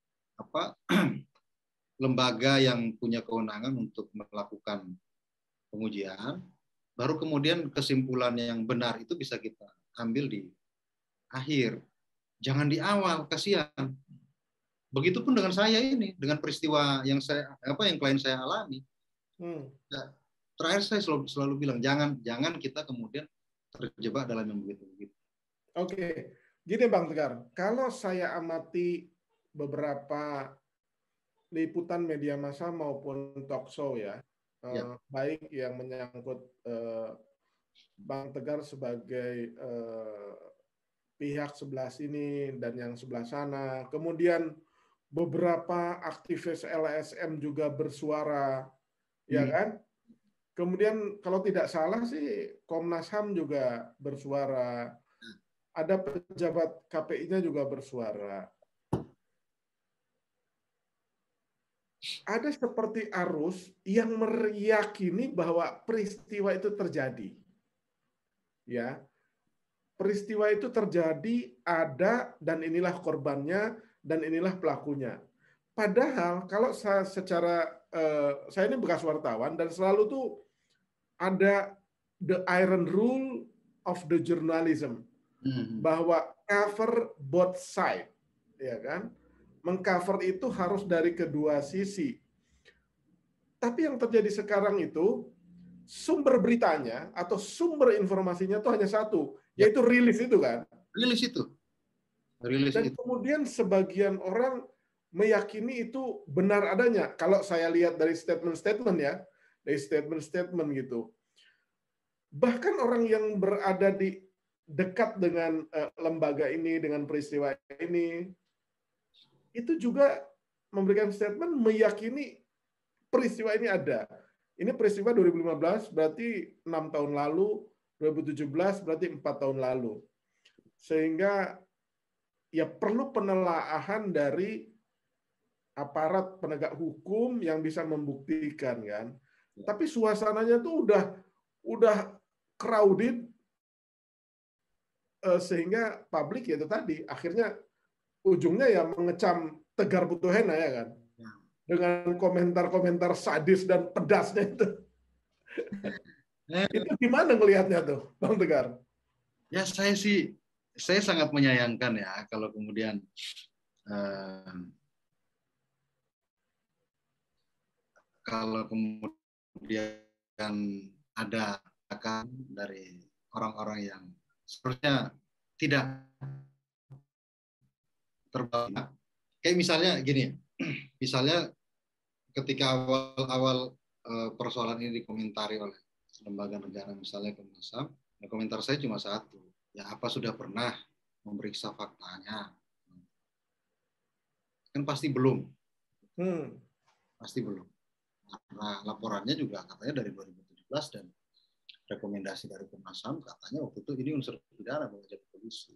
lembaga yang punya kewenangan untuk melakukan pengujian, baru kemudian kesimpulan yang benar itu bisa kita ambil di akhir. Jangan di awal, kasihan. Begitupun dengan saya ini, dengan peristiwa yang klien saya alami. Nah, terakhir saya selalu bilang jangan kita kemudian terjebak dalam yang begitu-begitu. Oke, gini Bang Tegar, kalau saya amati beberapa liputan media massa maupun talk show ya, baik yang menyangkut Bang Tegar sebagai pihak sebelah sini dan yang sebelah sana, kemudian beberapa aktivis LSM juga bersuara, ya kan? Kemudian kalau tidak salah sih Komnas HAM juga bersuara, ada pejabat KPI-nya juga bersuara. Ada seperti arus yang meyakini bahwa peristiwa itu terjadi. Ya. Peristiwa itu terjadi, ada, dan inilah korbannya, dan inilah pelakunya. Padahal kalau saya ini bekas wartawan, dan selalu tuh ada the iron rule of the journalism, bahwa cover both side, ya kan? Mengcover itu harus dari kedua sisi. Tapi yang terjadi sekarang itu, sumber beritanya atau sumber informasinya itu hanya satu, yaitu rilis itu kan. Rilis itu. Dan kemudian sebagian orang meyakini itu benar adanya. Kalau saya lihat dari statement-statement ya, dari statement-statement gitu. Bahkan orang yang berada di dekat dengan lembaga ini, dengan peristiwa ini, itu juga memberikan statement meyakini peristiwa ini ada. Ini peristiwa 2015 berarti 6 tahun lalu, 2017 berarti 4 tahun lalu. Sehingga ya perlu penelaahan dari aparat penegak hukum yang bisa membuktikan kan. Tapi suasananya tuh udah crowded sehingga publik ya itu tadi akhirnya ujungnya ya mengecam Tegar Butuhena ya kan. Dengan komentar-komentar sadis dan pedasnya itu. Itu gimana melihatnya tuh, Bang Tegar? Ya saya sangat menyayangkan ya kalau kemudian ada akan dari orang-orang yang seharusnya tidak terbawa. Kayak misalnya gini, misalnya ketika awal-awal persoalan ini dikomentari oleh lembaga negara misalnya Komnas HAM, ya komentar saya cuma satu, ya apa sudah pernah memeriksa faktanya? Kan pasti belum, pasti belum. Karena laporannya juga katanya dari 2017 dan rekomendasi dari Komnas HAM katanya waktu itu ini unsur pidana mengajak polisi.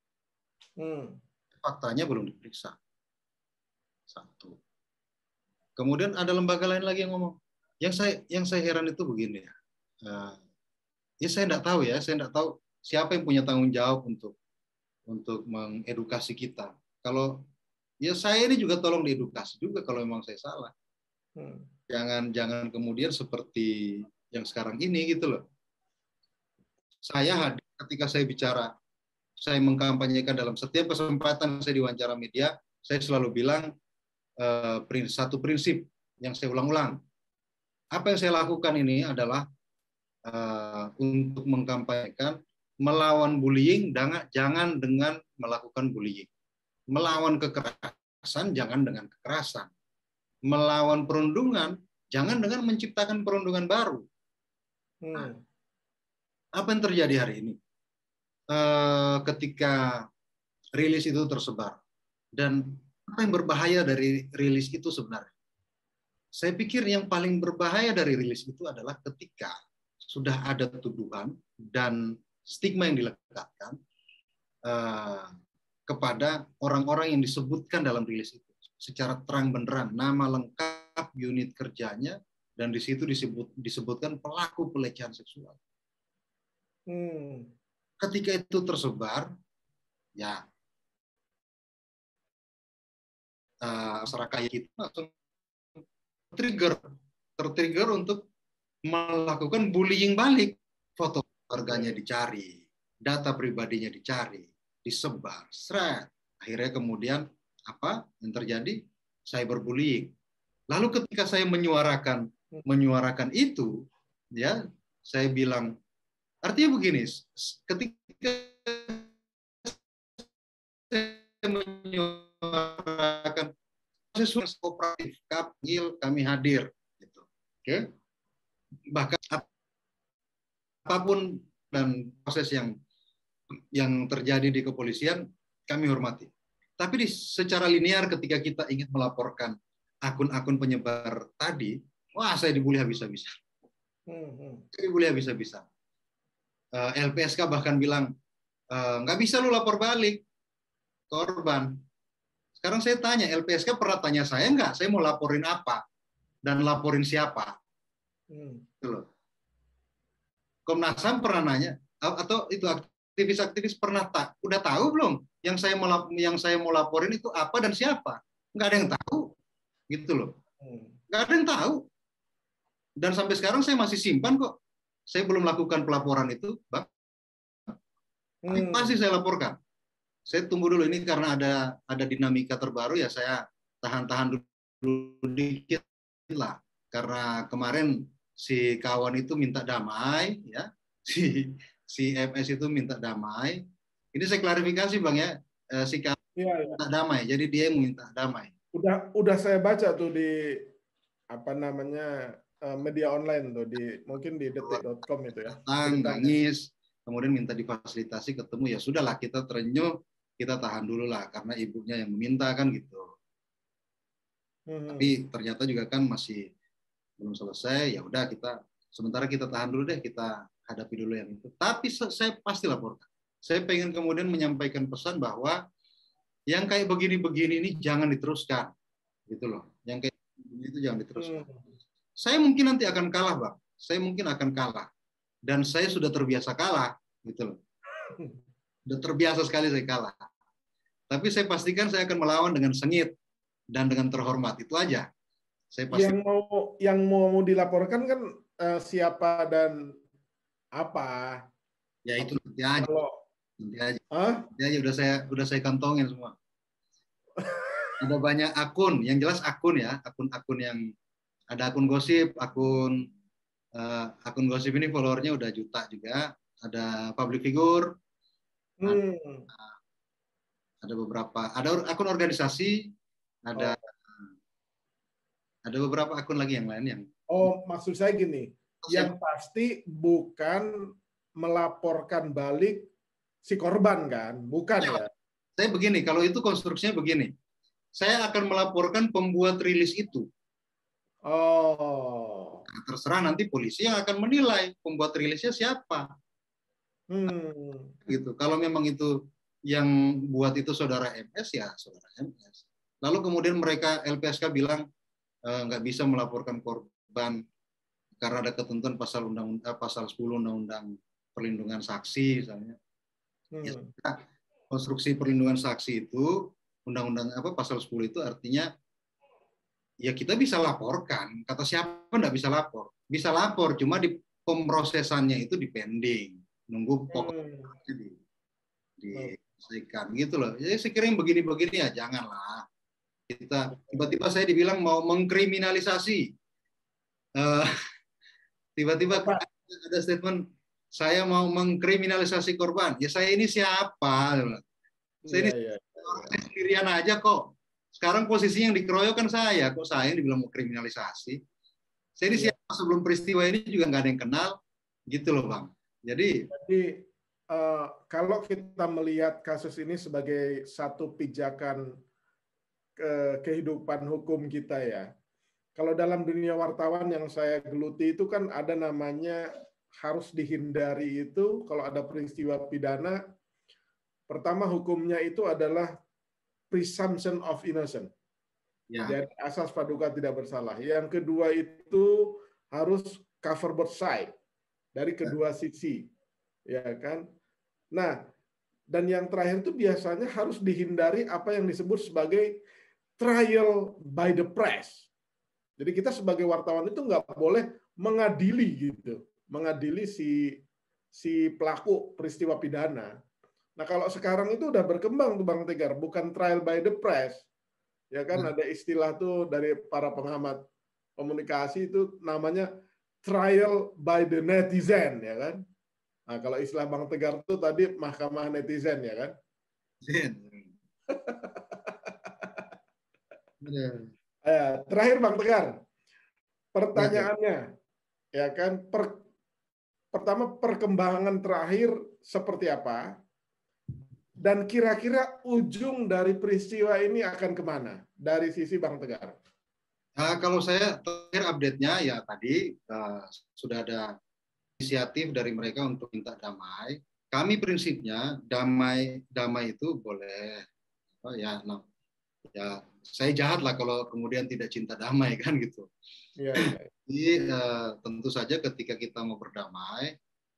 Faktanya belum diperiksa. Satu. Kemudian ada lembaga lain lagi yang ngomong. Yang saya heran itu begini ya. Ya saya tidak tahu ya, saya tidak tahu siapa yang punya tanggung jawab untuk mengedukasi kita. Kalau ya saya ini juga tolong diedukasi juga kalau memang saya salah. Jangan kemudian seperti yang sekarang ini gitu loh. Saya hadir ketika saya bicara, saya mengkampanyekan dalam setiap kesempatan saya diwawancara media, saya selalu bilang satu prinsip yang saya ulang-ulang. Apa yang saya lakukan ini adalah untuk mengkampanyekan melawan bullying, jangan dengan melakukan bullying. Melawan kekerasan, jangan dengan kekerasan. Melawan perundungan, jangan dengan menciptakan perundungan baru. Nah, apa yang terjadi hari ini? Ketika rilis itu tersebar, dan apa yang berbahaya dari rilis itu sebenarnya? Saya pikir yang paling berbahaya dari rilis itu adalah ketika sudah ada tuduhan dan stigma yang dilekatkan kepada orang-orang yang disebutkan dalam rilis itu secara terang benderang, nama lengkap, unit kerjanya, dan di situ disebutkan pelaku pelecehan seksual. Ketika itu tersebar, ya masyarakat kita langsung tertrigger untuk melakukan bullying balik. Foto keluarganya dicari, data pribadinya dicari, disebar, seret. Akhirnya kemudian apa yang terjadi? Cyberbullying. Lalu ketika saya menyuarakan itu, ya saya bilang, artinya begini, ketika saya menyuarakan proses kooperatif, kami hadir, gitu. Oke? Bahkan apapun dan proses yang terjadi di kepolisian kami hormati. Tapi secara linear ketika kita ingin melaporkan akun-akun penyebar tadi, wah saya dibully habis-habisan. Saya dibully habis-habisan. LPSK bahkan bilang, nggak bisa lu lapor balik korban. Sekarang saya tanya, LPSK pernah tanya saya nggak? Saya mau laporin apa? Dan laporin siapa? Komnas HAM pernah nanya, atau itu aktivis-aktivis pernah udah tahu belum yang saya mau laporin itu apa dan siapa? Nggak ada yang tahu, gitu loh. Nggak ada yang tahu. Dan sampai sekarang saya masih simpan kok. Saya belum lakukan pelaporan itu, Bang. Pasti saya laporkan. Saya tunggu dulu ini karena ada dinamika terbaru ya, saya tahan dulu dikit lah. Karena kemarin si kawan itu minta damai, ya, si MS itu minta damai. Ini saya klarifikasi Bang ya, si kawan minta damai, jadi dia yang minta damai. Udah saya baca tuh di apa namanya media online tuh mungkin di detik.com itu ya. Nangis, kemudian minta difasilitasi ketemu, ya sudahlah kita terenyuh, kita tahan dulu lah karena ibunya yang meminta kan gitu. Tapi ternyata juga kan masih belum selesai, ya udah sementara kita tahan dulu deh, kita hadapi dulu yang itu. Tapi saya pasti laporkan. Saya pengen kemudian menyampaikan pesan bahwa yang kayak begini-begini ini jangan diteruskan, gitu loh. Yang kayak begini itu jangan diteruskan. Saya mungkin nanti akan kalah, Bang. Saya mungkin akan kalah. Dan saya sudah terbiasa kalah, gitu loh. Sudah terbiasa sekali saya kalah. Tapi saya pastikan saya akan melawan dengan sengit dan dengan terhormat. Itu aja. Saya pasti. Yang mau dilaporkan kan siapa dan apa? Ya itu nanti aja. Nanti aja udah saya kantongin semua. Ada banyak akun, yang jelas akun ya, akun-akun yang ada akun gosip, akun gosip ini followernya udah juta juga, ada public figure, ada beberapa, ada akun organisasi, ada beberapa akun lagi yang lain yang. Maksud saya gini, yang pasti bukan melaporkan balik si korban kan, bukan ya? Saya begini, kalau itu konstruksinya begini, saya akan melaporkan pembuat rilis itu. Oh. Nah, terserah nanti polisi yang akan menilai pembuat rilisnya siapa. Gitu. Kalau memang itu yang buat itu saudara MS, ya saudara MS. Lalu kemudian mereka LPSK bilang nggak bisa melaporkan korban karena ada ketentuan pasal 10 Undang-Undang Perlindungan Saksi misalnya. Ya, konstruksi perlindungan saksi itu undang-undang pasal 10 itu artinya ya kita bisa laporkan. Kata siapa nggak bisa lapor? Bisa lapor, cuma di pemrosesannya itu dipending, nunggu pokoknya diselesaikan gitu loh. Jadi saya kira yang begini-begini ya janganlah. Kita tiba-tiba saya dibilang mau mengkriminalisasi. Tiba-tiba ada statement saya mau mengkriminalisasi korban. Ya saya ini siapa? Saya ini orang sendirian aja kok. Sekarang posisinya yang dikeroyok kan saya. Kok saya yang dibilang mau kriminalisasi? Saya ini siapa sebelum peristiwa ini juga nggak ada yang kenal. Gitu loh Bang. Jadi kalau kita melihat kasus ini sebagai satu pijakan kehidupan hukum kita ya. Kalau dalam dunia wartawan yang saya geluti itu kan ada namanya harus dihindari itu kalau ada peristiwa pidana, pertama hukumnya itu adalah presumption of innocent. Ya. Jadi asas praduga tidak bersalah. Yang kedua itu harus cover both side dari kedua sisi, ya kan? Nah, dan yang terakhir itu biasanya harus dihindari apa yang disebut sebagai trial by the press. Jadi kita sebagai wartawan itu nggak boleh mengadili gitu, mengadili si pelaku peristiwa pidana. Nah kalau sekarang itu udah berkembang tuh Bang Tegar, bukan trial by the press, ya kan ada istilah tuh dari para pengamat komunikasi itu namanya trial by the netizen, ya kan? Nah kalau istilah Bang Tegar tuh tadi mahkamah netizen, ya kan? Terakhir Bang Tegar, pertanyaannya, ya kan? Pertama perkembangan terakhir seperti apa? Dan kira-kira ujung dari peristiwa ini akan kemana? Dari sisi Bang Tegar. Kalau saya terakhir update-nya ya tadi sudah ada inisiatif dari mereka untuk minta damai. Kami prinsipnya damai itu boleh ya saya jahat lah kalau kemudian tidak cinta damai kan gitu. Ya. Jadi tentu saja ketika kita mau berdamai,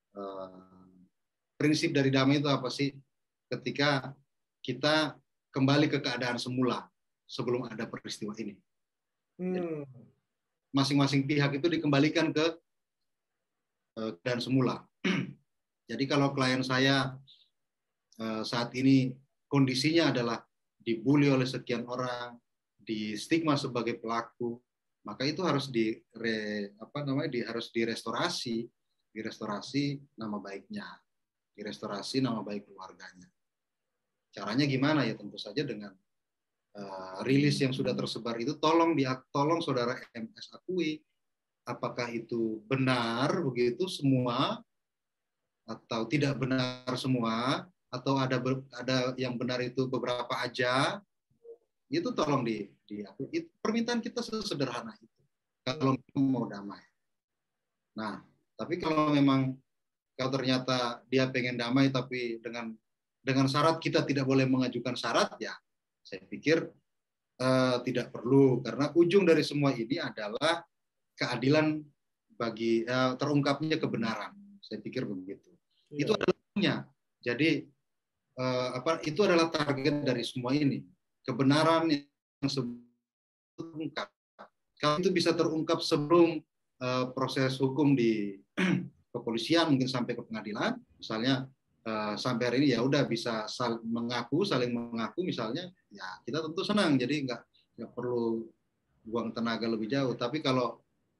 prinsip dari damai itu apa sih? Ketika kita kembali ke keadaan semula sebelum ada peristiwa ini. Masing-masing pihak itu dikembalikan ke keadaan semula. Jadi kalau klien saya saat ini kondisinya adalah dibully oleh sekian orang, di stigma sebagai pelaku, maka itu harus harus direstorasi nama baiknya, direstorasi nama baik keluarganya. Caranya gimana ya? Tentu saja dengan rilis yang sudah tersebar itu tolong saudara MS akui apakah itu benar begitu semua atau tidak benar semua, atau ada yang benar itu beberapa aja, itu tolong diakui. Permintaan kita sesederhana itu kalau mau damai. Nah, tapi kalau ternyata dia pengen damai tapi dengan syarat kita tidak boleh mengajukan syarat, ya saya pikir tidak perlu, karena ujung dari semua ini adalah keadilan bagi terungkapnya kebenaran. Saya pikir begitu. Itu adalah jadi itu adalah target dari semua ini, kebenaran yang terungkap. Kalau itu bisa terungkap sebelum proses hukum di kepolisian mungkin sampai ke pengadilan, misalnya sampai hari ini ya udah bisa saling mengaku misalnya, ya kita tentu senang, jadi nggak perlu buang tenaga lebih jauh. Tapi kalau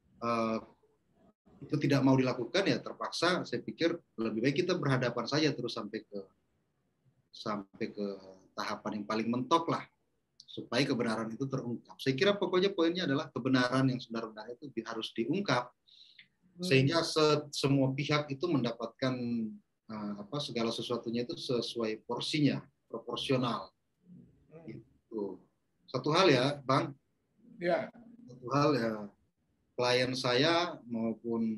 itu tidak mau dilakukan, ya terpaksa saya pikir lebih baik kita berhadapan saja terus sampai ke tahapan yang paling mentok lah, supaya kebenaran itu terungkap. Saya kira pokoknya poinnya adalah kebenaran yang sebenarnya itu harus diungkap. sehingga semua pihak itu mendapatkan segala sesuatunya itu sesuai porsinya, proporsional. Gitu. Satu hal ya, Bang. Ya. Satu hal ya, klien saya maupun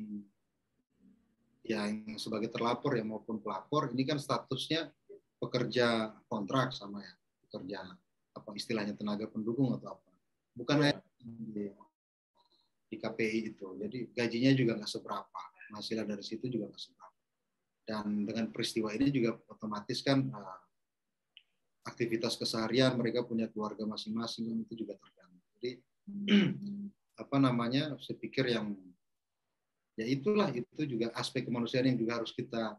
yang sebagai terlapor ya maupun pelapor ini kan statusnya pekerja kontrak sama ya, pekerja apa istilahnya tenaga pendukung atau apa. Bukan di KPI itu. Jadi gajinya juga nggak seberapa. Hasilnya dari situ juga nggak seberapa. Dan dengan peristiwa ini juga otomatis kan aktivitas keseharian mereka punya keluarga masing-masing itu juga terganggu. Jadi saya pikir yang ya itulah itu juga aspek kemanusiaan yang juga harus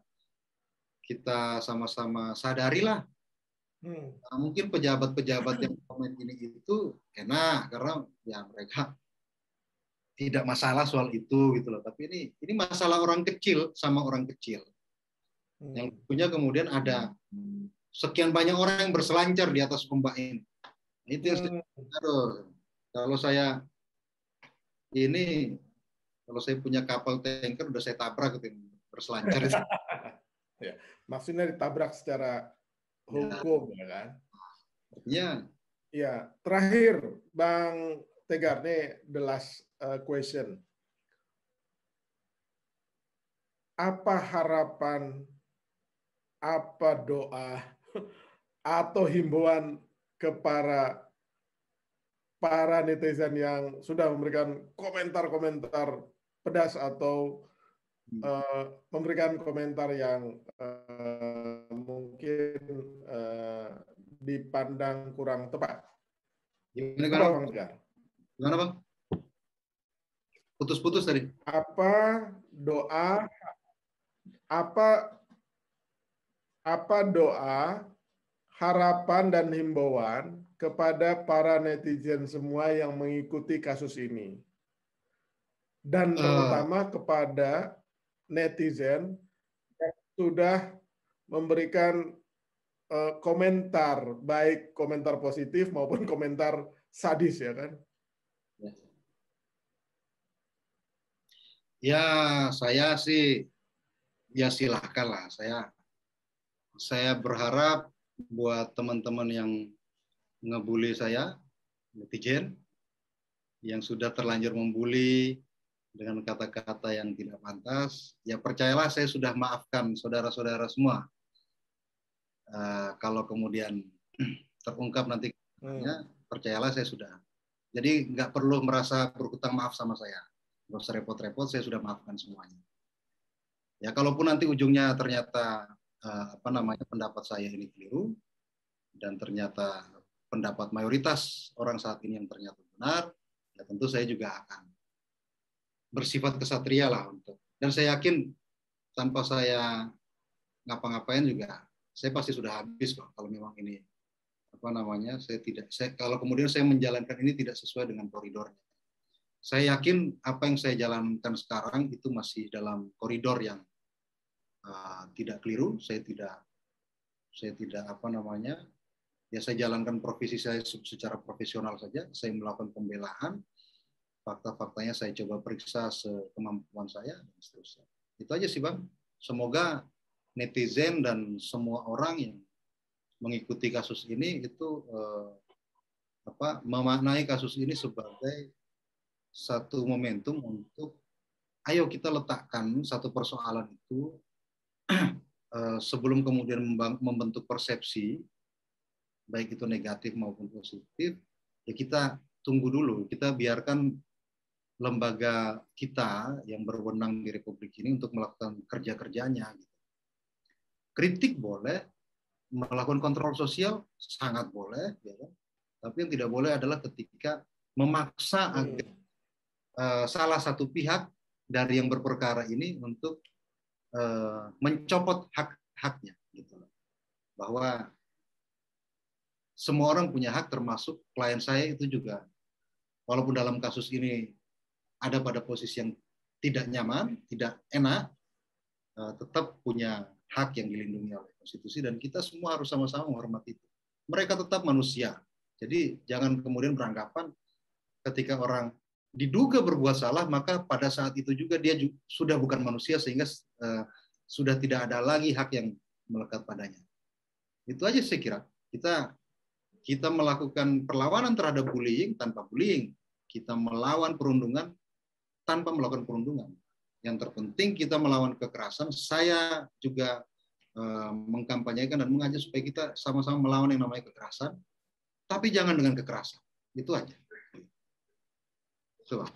kita sama-sama sadari lah. Nah, mungkin pejabat-pejabat yang komen ini itu enak karena ya mereka tidak masalah soal itu gitu loh. Tapi ini masalah orang kecil sama orang kecil. Yang punya kemudian ada sekian banyak orang yang berselancar di atas ombak ini. Itu yang kalau saya punya kapal tanker udah saya tabrak gitu berselancar. Ya, maksudnya ditabrak secara hukum ya kan? Ya. Ya, terakhir Bang Tegar nih the last question. Apa harapan, apa doa atau himbauan ke para netizen yang sudah memberikan komentar-komentar pedas atau memberikan komentar yang mungkin dipandang kurang tepat. Gimana Bang? Putus-putus tadi. Apa doa, harapan dan himbauan kepada para netizen semua yang mengikuti kasus ini? Dan terutama kepada netizen yang sudah memberikan komentar, baik komentar positif maupun komentar sadis ya kan? Ya, saya sih ya silahkan lah. Saya berharap buat teman-teman yang ngebully saya, netizen, yang sudah terlanjur membuli dengan kata-kata yang tidak pantas, ya percayalah saya sudah maafkan saudara-saudara semua. Kalau kemudian terungkap nanti, percayalah saya sudah. Jadi nggak perlu merasa berhutang maaf sama saya. Nggak usah repot-repot, saya sudah maafkan semuanya. Ya kalaupun nanti ujungnya ternyata pendapat saya ini keliru dan ternyata pendapat mayoritas orang saat ini yang ternyata benar, ya tentu saya juga akan bersifat kesatria lah dan saya yakin tanpa saya ngapa-ngapain juga saya pasti sudah habis kok kalau memang ini kalau kemudian saya menjalankan ini tidak sesuai dengan koridornya. Saya yakin apa yang saya jalankan sekarang itu masih dalam koridor yang tidak keliru. Saya tidak saya jalankan profesi saya secara profesional saja. Saya melakukan pembelaan, fakta-faktanya saya coba periksa sekemampuan saya dan seterusnya. Itu aja sih Bang. Semoga netizen dan semua orang yang mengikuti kasus ini itu memaknai kasus ini sebagai satu momentum untuk ayo kita letakkan satu persoalan itu sebelum kemudian membentuk persepsi baik itu negatif maupun positif, ya kita tunggu dulu, kita biarkan lembaga kita yang berwenang di Republik ini untuk melakukan kerja-kerjanya. Kritik boleh, melakukan kontrol sosial sangat boleh, ya kan? Tapi yang tidak boleh adalah ketika memaksa agar salah satu pihak dari yang berperkara ini untuk mencopot hak-haknya, gitu. Bahwa semua orang punya hak, termasuk klien saya itu juga, walaupun dalam kasus ini ada pada posisi yang tidak nyaman, tidak enak, tetap punya hak yang dilindungi oleh konstitusi dan kita semua harus sama-sama menghormati itu. Mereka tetap manusia. Jadi jangan kemudian beranggapan ketika orang diduga berbuat salah, maka pada saat itu juga dia sudah bukan manusia sehingga sudah tidak ada lagi hak yang melekat padanya. Itu aja saya kira. Kita melakukan perlawanan terhadap bullying tanpa bullying. Kita melawan perundungan tanpa melakukan perundungan. Yang terpenting kita melawan kekerasan. Saya juga mengkampanyekan dan mengajak supaya kita sama-sama melawan yang namanya kekerasan, tapi jangan dengan kekerasan. Itu aja. Coba.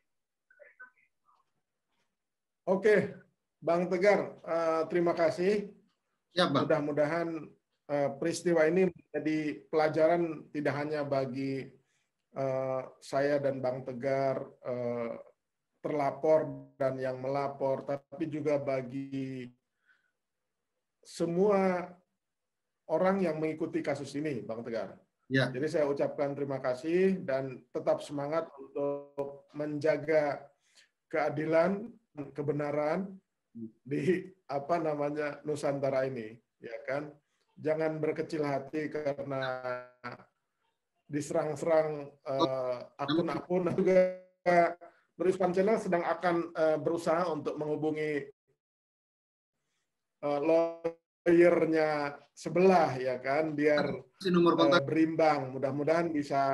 Oke, Bang Tegar, terima kasih. Ya, Bang. Mudah-mudahan peristiwa ini menjadi pelajaran tidak hanya bagi saya dan Bang Tegar terlapor dan yang melapor, tapi juga bagi semua orang yang mengikuti kasus ini, Bang Tegar. Ya. Jadi saya ucapkan terima kasih dan tetap semangat untuk menjaga keadilan, kebenaran di Nusantara ini, ya kan? Jangan berkecil hati karena diserang-serang akun-akun. Juga Nurishwan Channel sedang akan berusaha untuk menghubungi lawyernya sebelah, ya kan, biar nomor kontak berimbang. Mudah-mudahan bisa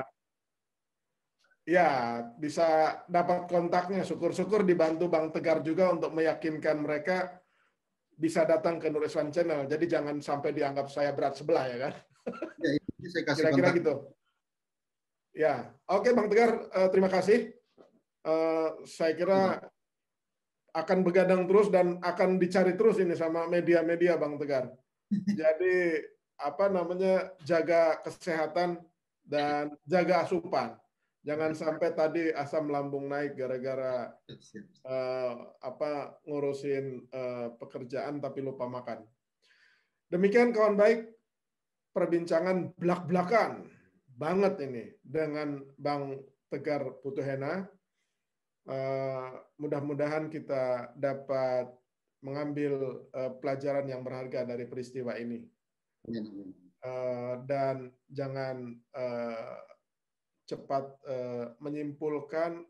dapat kontaknya. Syukur-syukur dibantu Bang Tegar juga untuk meyakinkan mereka bisa datang ke Nurishwan Channel. Jadi jangan sampai dianggap saya berat sebelah, ya kan. Ya, ini saya kasih kira-kira kontak. gitu. Ya, oke Bang Tegar, terima kasih. Saya kira akan begadang terus dan akan dicari terus ini sama media-media, Bang Tegar. Jadi jaga kesehatan dan jaga asupan. Jangan sampai tadi asam lambung naik gara-gara ngurusin pekerjaan tapi lupa makan. Demikian kawan baik, perbincangan belak-belakan banget ini dengan Bang Tegar Putuhena. Mudah-mudahan kita dapat mengambil pelajaran yang berharga dari peristiwa ini. Dan jangan cepat menyimpulkan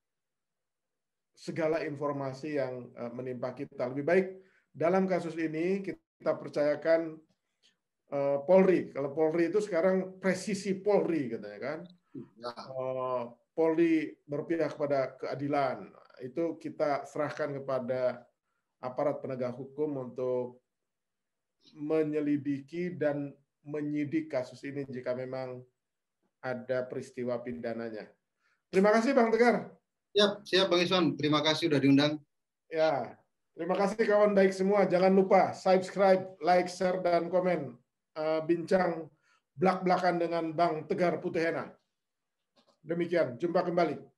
segala informasi yang menimpa kita. Lebih baik dalam kasus ini kita percayakan Polri. Kalau Polri itu sekarang presisi Polri katanya kan. Polri berpihak kepada keadilan. Itu kita serahkan kepada aparat penegak hukum untuk menyelidiki dan menyidik kasus ini jika memang ada peristiwa pidananya. Terima kasih Bang Tegar. Siap Bang Iswan. Terima kasih sudah diundang. Ya, terima kasih kawan baik semua. Jangan lupa subscribe, like, share, dan komen. Bincang belak-belakan dengan Bang Tegar Putuhena. Demikian, jumpa kembali.